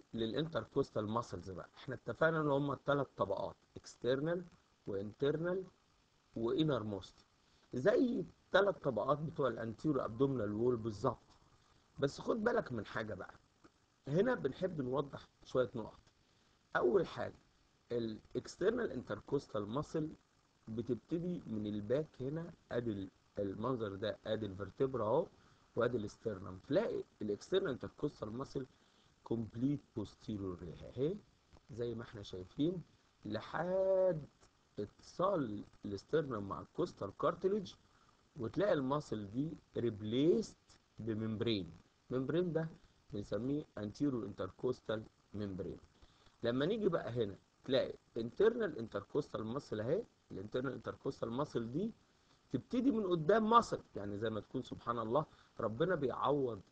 للانتركوستال ماسلز بقى. احنا اتفقنا ان هم الثلاث طبقات، اكسترنال وانترنال وانر موست، زي الثلاث طبقات بتوع الانتيرو ابدومينال وول بالظبط. بس خد بالك من حاجه بقى، هنا بنحب نوضح شويه نقط. اول حاجه، الاكسترنال انتركوستال ماسل بتبتدي من الباك هنا، ادي المنظر ده، ادي الفرتبرا اهو، وادي الاسترنم. تلاقي الاكسترنال انتركوستال ماسل كومبليت بوستيريوري اهي، زي ما احنا شايفين، لحد اتصال الاسترنم مع الكوستال كارتليج. وتلاقي الماسل دي ريبليست بممبرين. ممبرين ده بنسميه انتيرو انتركوستال ممبرين. لما نيجي بقى هنا تلاقي انترنال انتركوستال ماسل اهي. الانترنال انتركوستال ماسل دي تبتدي من قدام ماسل، يعني زي ما تكون سبحان الله ربنا بيعوض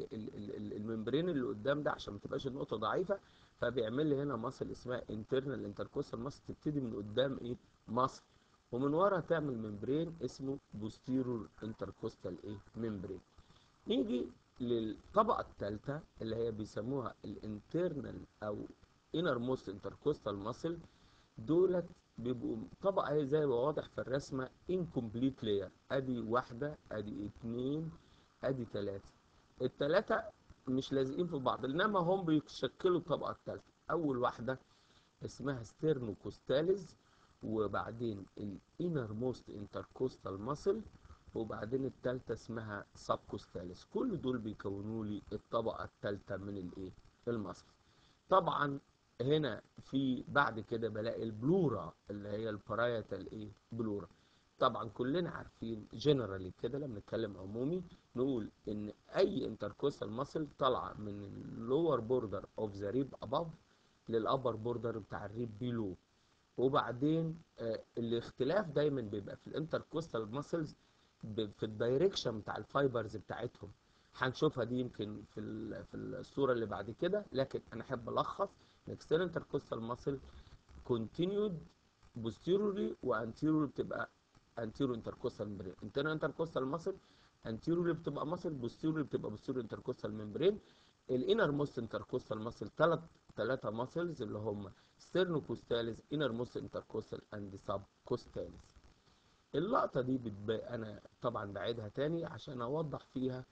الممبرين اللي قدام ده عشان ما تبقاش النقطه ضعيفه، فبيعمل لي هنا ماسل اسمها انترنال انتركوستال ماسل، تبتدي من قدام ايه، ماسل، ومن ورا تعمل ممبرين اسمه بوستيرور انتركوستال ايه، ممبرين. نيجي للطبقه الثالثه اللي هي بيسموها الانترنال او انر موست انتركوستال ماسل. دولت بيبقوا طبقه اهي زي ما واضح في الرسمه، انكمبليت لاير، ادي واحده، ادي اتنين، ادي تلاته. التلاته مش لازقين في بعض، انما هم بيشكلوا الطبقه الثالثه. اول واحده اسمها ستيرنوكوستاليز، وبعدين الانر موست انتركوستال ماسل، وبعدين الثالثه اسمها سبكوستاليز. كل دول بيكونوا لي الطبقه الثالثه من الايه، الماسل. طبعا هنا في بعد كده بلاقي البلورا اللي هي البرايتال ايه، بلورا. طبعا كلنا عارفين جنرالي كده لما نتكلم عمومي نقول ان اي انتركوستال ماسل طالعه من اللور بوردر اوف ذا ريب اباف للابر بوردر بتاع الريب بيلو. وبعدين الاختلاف دايما بيبقى في الانتركوستال ماسلز في الدايركشن بتاع الفايبرز بتاعتهم. هنشوفها دي يمكن في الصوره اللي بعد كده، لكن انا احب الخص الاكسترنال انتركوستال ماسل كونتينيود بوستيروري وانتيروري، بتبقى انتيرو انتركوستال ممبرين. انترنال انتركوستال ماسل انتيروري بتبقى ماسل، بوستيروري بتبقى بوستيرو انتركوستال ممبرين. الانر موست انتركوستال ماسل ثلاثه ماسلز اللي هم ستيرنوكوستاليز، انر موست انتركوستال اند سب كوستاليز. اللقطه دي انا طبعا بعيدها تاني عشان اوضح فيها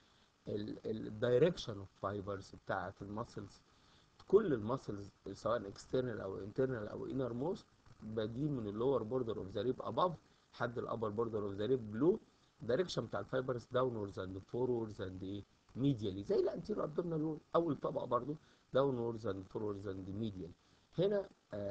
الدايركشن اوف فايبرز بتاعه الماسلز. كل الماسلز سواء اكسترنال او انترنال او انر موست بادين من اللور بوردر اوف ذا ريب اباف لحد الابر بوردر اوف ذا ريب بلو. الدايركشن بتاع الفايبرز داونوردز اند فوروردز اند ايه، ميديالي، زي الانتيرو ابدومينال وول اول طبقه برضو داونوردز اند فوروردز اند ميديالي. هنا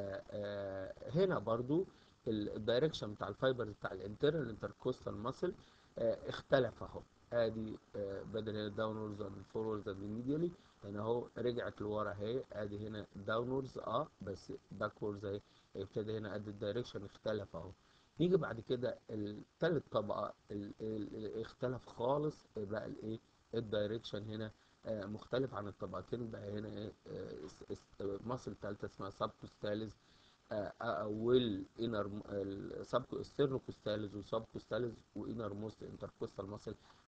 هنا برضو الدايركشن بتاع الفايبرز بتاع الانترنال انتركوستال ماسل اختلف اهو. ادي بدل هنا داونوردز اند فوروردز اند ميديالي، هنا اهو رجعت لورا اهي، ادي هنا داونوردز بس باكوردز اهي، ابتدى هنا ادي الدايركشن اختلف اهو. نيجي بعد كده التالت طبقه اختلف خالص بقى الايه، الدايركشن هنا مختلف عن الطبقتين بقى. هنا ايه، مصر الثالثه اسمها سبكوستاليز، والانر سبكو استرنوكوستاليز وسبكوستاليز وانر موست انتركوستال ماسل.